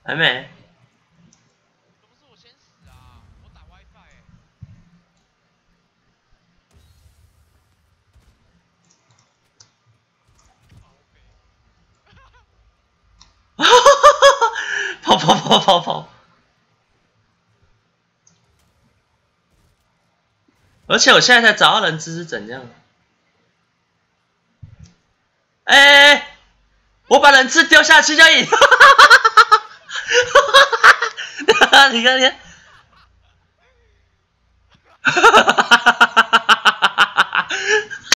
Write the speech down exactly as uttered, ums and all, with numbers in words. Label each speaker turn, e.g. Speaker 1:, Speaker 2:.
Speaker 1: 还没。
Speaker 2: 怎么是我先死啊？我打 WiFi 哎、
Speaker 1: 跑跑跑跑跑！而且我现在才找到人质是怎样？哎哎哎！我把人质丢下去就赢！你看你看。